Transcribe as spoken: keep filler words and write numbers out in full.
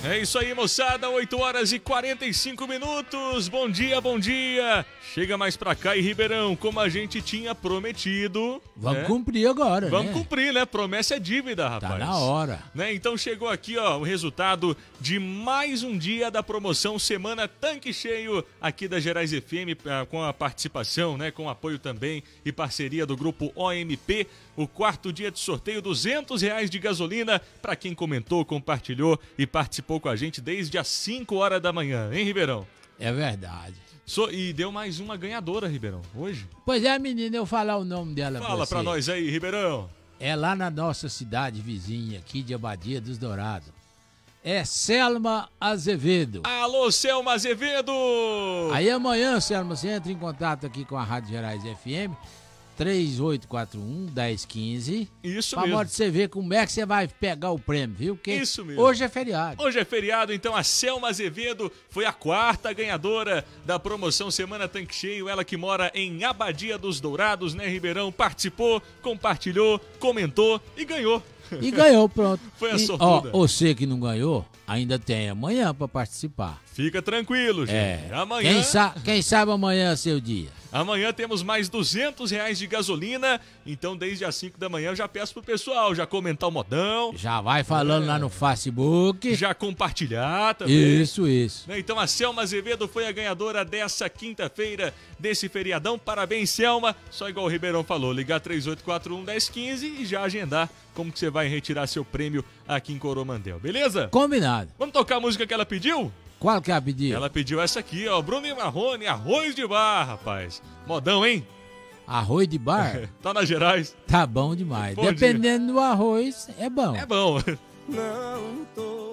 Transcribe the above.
É isso aí, moçada, oito horas e quarenta e cinco minutos. Bom dia, bom dia. Chega mais pra cá e Ribeirão, como a gente tinha prometido. Vamos né? cumprir agora, Vamos né? cumprir, né? Promessa é dívida, rapaz. Tá na hora. Né? Então chegou aqui, ó, o resultado de mais um dia da promoção Semana Tanque Cheio aqui da Gerais F M, com a participação, né? Com o apoio também e parceria do grupo O M P. O quarto dia de sorteio, duzentos reais de gasolina para quem comentou, compartilhou e participou com a gente desde as cinco horas da manhã, hein, Ribeirão? É verdade. So, e deu mais uma ganhadora, Ribeirão, hoje. Pois é, menina, eu vou falar o nome dela pra Fala você. pra nós aí, Ribeirão. É lá na nossa cidade vizinha aqui de Abadia dos Dourados. É Selma Azevedo. Alô, Selma Azevedo! Aí amanhã, Selma, você entra em contato aqui com a Rádio Gerais F M, três oito quatro um, um zero um cinco. Isso pra mesmo. Pra você ver como é que você vai pegar o prêmio, viu? Porque Isso mesmo. Hoje é feriado. Hoje é feriado, então a Selma Azevedo foi a quarta ganhadora da promoção Semana Tanque Cheio. Ela que mora em Abadia dos Dourados, né, Ribeirão? Participou, compartilhou, comentou e ganhou. E ganhou, pronto. Foi a e, sortuda. Ó, você que não ganhou, ainda tem amanhã pra participar. Fica tranquilo, gente. É. Amanhã... Quem, sa quem sabe amanhã é seu dia. Amanhã temos mais duzentos reais de gasolina, então desde as cinco da manhã eu já peço pro pessoal já comentar o modão. Já vai falando é. lá no Facebook. Já compartilhar também. Isso, isso. Então a Selma Azevedo foi a ganhadora dessa quinta-feira, desse feriadão. Parabéns, Selma. Só igual o Ribeirão falou, ligar três oito quatro um, um zero um cinco e já agendar como que você vai retirar seu prêmio aqui em Coromandel, beleza? Combinado. Vamos tocar a música que ela pediu? Qual que ela pediu? Ela pediu essa aqui, ó, Bruno e Marrone, Arroz de Bar, rapaz. Modão, hein? Arroz de bar? Tá na Gerais. Tá bom demais. Bom Dependendo dia. do arroz, é bom. É bom. Não tô